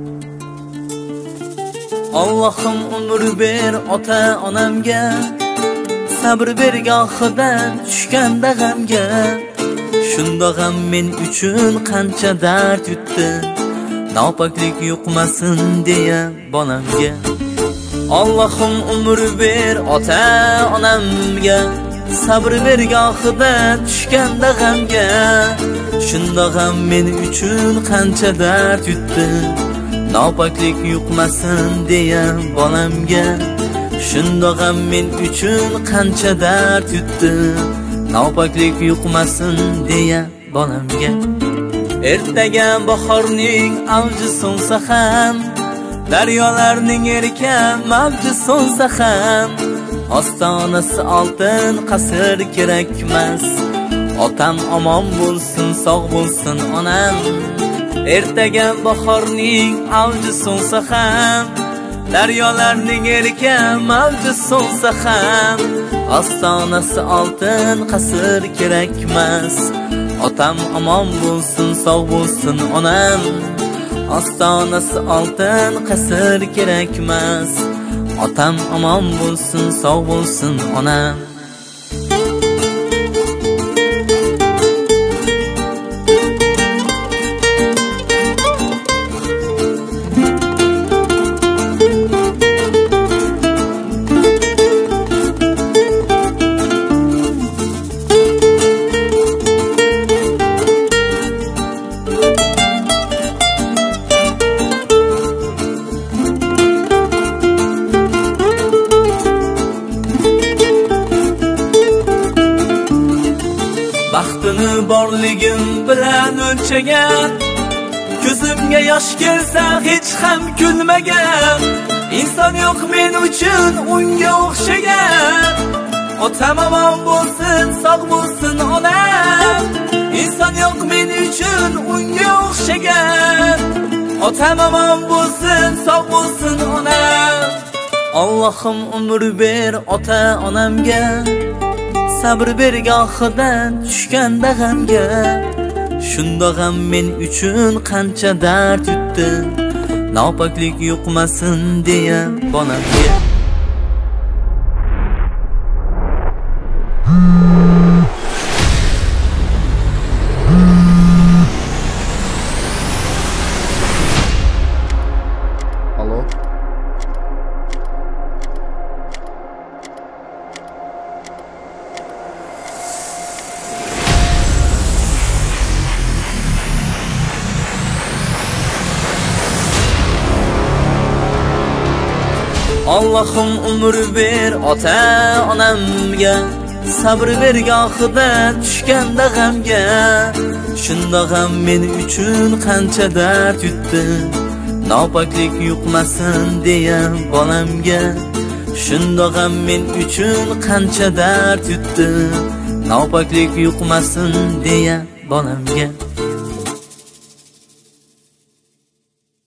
Allohim umr ber ota-onamga, sabr ber gohidan tushganda g'amga. Shunda g'am men uchun qancha dard yutdi, nopoklik yuqmasin deya bolamga. Allohim umr ber ota-onamga, sabr ber gohidan tushganda g'amga. Shunda g'am men uchun qancha dard yutdi, nopoklik yuqmasin deya bolamga. Shunda g'am men uchun qancha dard yutdi, nopoklik yuqmasin deya bolamga. Ertaga bahorning avji so'nsa ham, daryolarning erkan mavji so'nsa ham, ostonasi oltin qasr kerakmas. Otam omon bo'lsin, sog' bo'lsin onam. Ertaga bahorning avji so'nsa ham, daryolarning erkan mavji so'nsa ham, ostonasi oltin qasr kerakmas. Otam omon bo'lsin, sog' bo'lsin onam. Ostonasi oltin qasr kerakmas. Otam omon bo'lsin, sog' bo'lsin onam. Baxtini borligim bilan o'lchagan, ko'zimga yosh kelsa hech ham kulmagan. Inson yo'q men uchun unga o'xshagan. Otam omon bo'lsin, sog' bo'lsin onam. Inson yo'q men uchun unga o'xshagan. Otam omon bo'lsin, sog' bo'lsin onam. Allohim umr ber ota-onamga, sabr ber gohidan tushganda g'amga. Shunda g'am men uchun qancha dard yutdi, nopoklik yuqmasin deya bolamga. Alo. Allohim umr ber ota-onamga, sabr ber gohida tushganda g'amga. Shunda g'am men uchun qancha dard yutdi, nopoklik yuqmasin deya bolamga. Shunda g'am men uchun qancha dard yutdi, nopoklik yuqmasin deya bolamga.